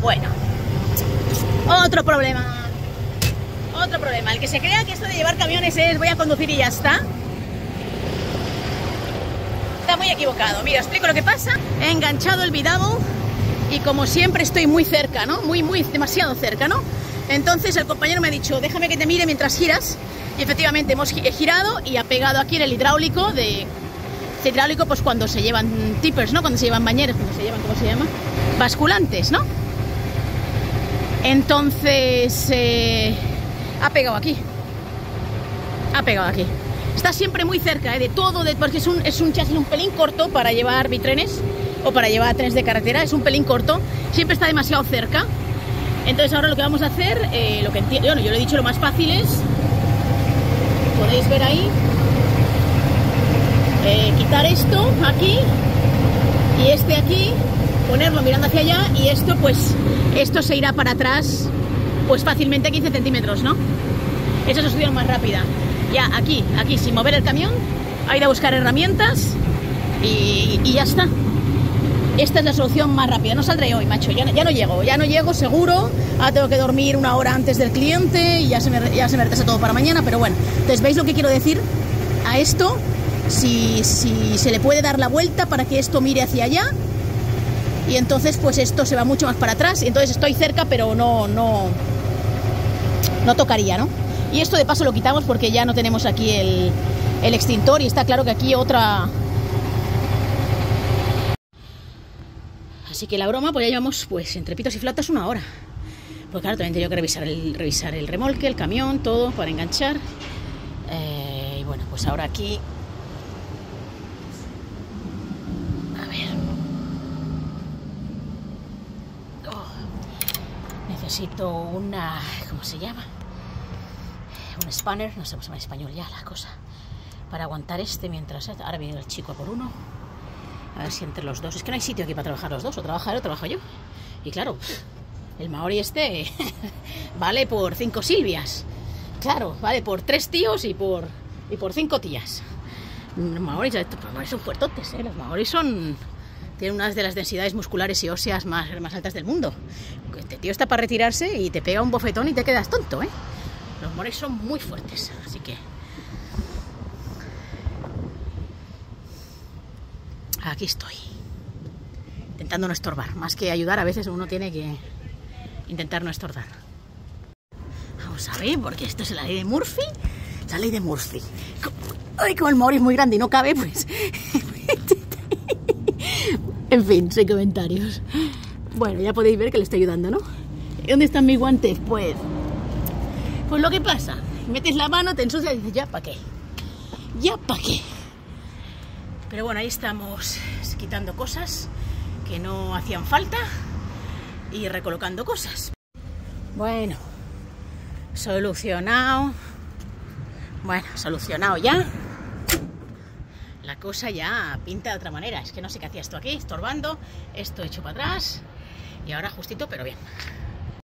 Bueno, otro problema. Otro problema. El que se crea que esto de llevar camiones es voy a conducir y ya está, está muy equivocado. Mira, os explico lo que pasa. He enganchado el Vidamo y como siempre estoy muy cerca, ¿no? Demasiado cerca, ¿no? Entonces el compañero me ha dicho, déjame que te mire mientras giras. Y efectivamente he girado y ha pegado aquí en el hidráulico este hidráulico, pues cuando se llevan tippers, ¿no? Cuando se llevan bañeros, cuando se llevan, ¿cómo se llama? Basculantes, ¿no? Entonces ha pegado aquí. Ha pegado aquí. Está siempre muy cerca, de todo, porque es un chasis un pelín corto para llevar bitrenes o para llevar trenes de carretera, es un pelín corto, siempre está demasiado cerca. Entonces ahora lo que vamos a hacer, lo que entiendo, bueno, yo le he dicho lo más fácil es, podéis ver ahí, quitar esto aquí y este aquí, ponerlo mirando hacia allá y esto pues, esto se irá para atrás pues fácilmente 15 centímetros, ¿no? Esa es la solución más rápida. Ya aquí sin mover el camión, hay que buscar herramientas y ya está. Esta es la solución más rápida. No saldré hoy, macho, ya no llego seguro. Ahora tengo que dormir una hora antes del cliente y ya se me retrasa todo para mañana, pero bueno. Entonces, ¿veis lo que quiero decir? A esto, si se le puede dar la vuelta para que esto mire hacia allá, y entonces pues esto se va mucho más para atrás, y entonces estoy cerca, pero no tocaría, ¿no? Y esto de paso lo quitamos porque ya no tenemos aquí el extintor y está claro que aquí otra... Así que la broma, pues ya llevamos pues entre pitos y flautas una hora. Pues claro, también tengo que revisar el remolque, el camión, todo para enganchar. Y bueno, pues ahora aquí... A ver... Necesito una... ¿Cómo se llama? Un spanner, no sé cómo se llama en español ya la cosa, para aguantar mientras... Ahora viene el chico a por uno. A ver si entre los dos... Es que no hay sitio aquí para trabajar los dos. O trabaja él o trabajo yo. Y claro, el maori vale por 5 silvias. Claro, vale por 3 tíos y por 5 tías. Los maoris son fuertotes, ¿eh? Los maoris tienen una de las densidades musculares y óseas más altas del mundo. Este tío está para retirarse y te pega un bofetón y te quedas tonto, ¿eh? Los maoris son muy fuertes, así que... Aquí estoy, intentando no estorbar. Más que ayudar, a veces uno tiene que intentar no estorbar. Vamos a ver, porque esto es la ley de Murphy. La ley de Murphy. Ay, como el maori es muy grande y no cabe, pues... En fin, sin comentarios. Bueno, ya podéis ver que le estoy ayudando, ¿no? ¿Dónde están mis guantes? Pues lo que pasa, metes la mano, te ensucias y dices, ¿ya para qué? ¿Ya para qué? Pero bueno, ahí estamos quitando cosas que no hacían falta y recolocando cosas. Bueno, solucionado. Bueno, solucionado ya. La cosa ya pinta de otra manera. Es que no sé qué hacía esto aquí, estorbando. Esto hecho para atrás. Y ahora justito, pero bien.